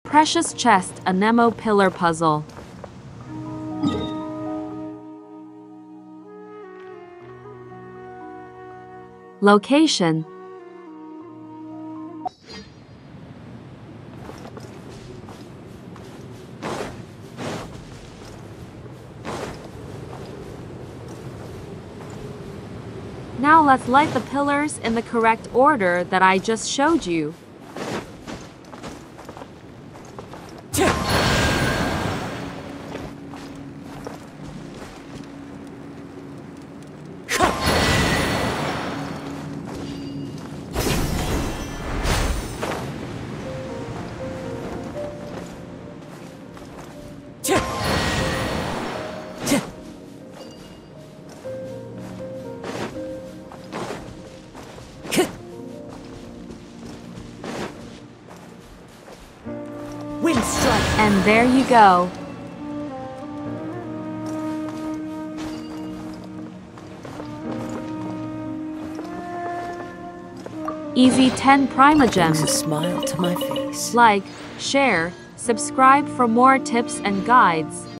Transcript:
Precious chest-anemo pillar puzzle. Location. Now let's light the pillars in the correct order that I just showed you. Wind strike. And there you go. Easy 10 Primogems. Brings a smile to my face. Like, share, subscribe for more tips and guides.